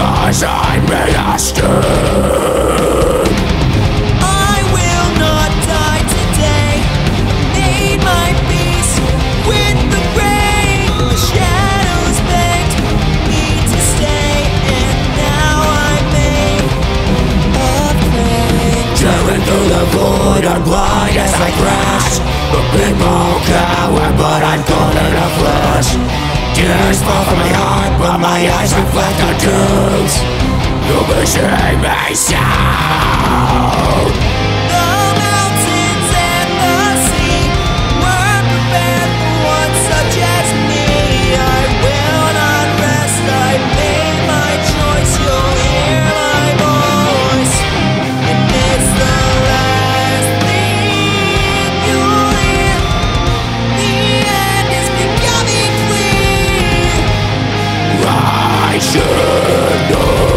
'cause I'm mastered. I will not die today. Made my peace with the rain. The shadows begged me to stay, and now I'm made of clay. Tearing through the void, I'm blind as I crash. The people cower, but I'm cold in the flesh. Tears fall from my heart, but my eyes reflect the truth. You'll be seeing me sound. The mountains and the sea were prepared for one such as me. I will not rest, I made my choice. You'll hear my voice, and it's the last thing you'll hear. The end is becoming clear. I should know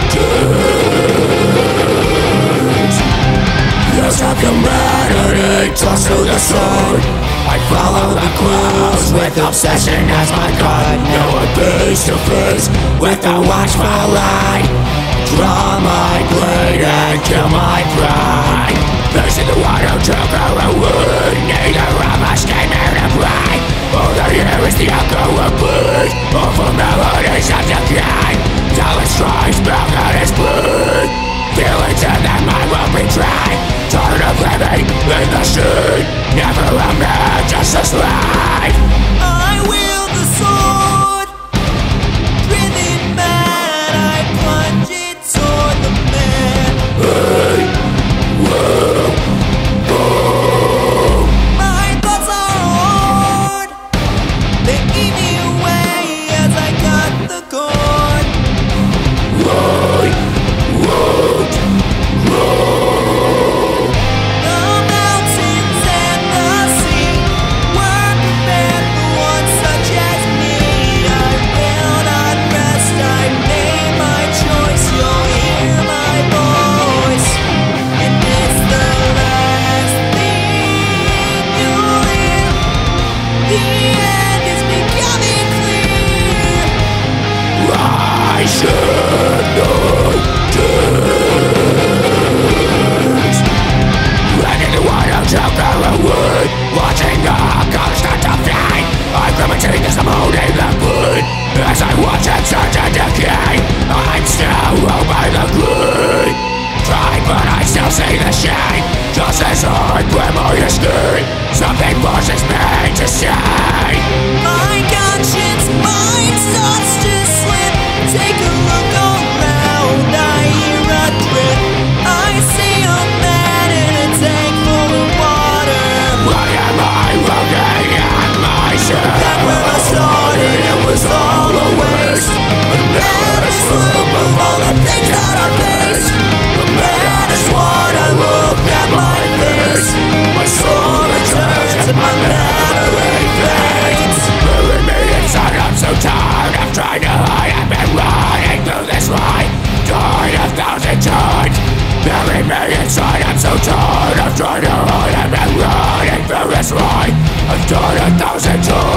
this. Yes, of humanity tossed to the sun. I follow the clouds with obsession as my god. No one face to face with the watchful light. Draw my blade and kill my pride. Facing the water choker away. Neither of us came here to pray. All that here is the echo of blood. Awful melodies of decay. Till it strikes back at his blood. Feelings and that mind will betray. Tired of living in the sea. Never a man, just a slave. I wield the sword, driven mad, I plunge it toward the man. Hey, whoa, whoa. My thoughts are hard, they eat me away as I cut the cord. Why won't grow? The mountains and the sea were prepared for one such as me. I will not rest, I made my choice. You'll hear my voice, and it's the last thing you'll hear. The end is becoming clear. I should know this. Running the water choker away. Watching the colors start to fade. I'm gravitating as I'm holding the blood. As I watch it turn to decay, I'm still ruled by the greed. Tried but I still see the shade. Just as I play my escape, something forces me to stay. My conscience mind starts to slip. Take a look around, I hear a drip. I see a man in a tank full of water. Why am I looking at myself? Back where I started, it was all a waste. And now This loop of all the things that I faced. That is what I look at my face. My soul returns and my memory fades. bury me inside, I'm so tired of trying to hide. I've been running through this ride, died 1,000 times. Bury me inside, I'm so tired of trying to hide. I've been running through this ride, I've died 1,000 times.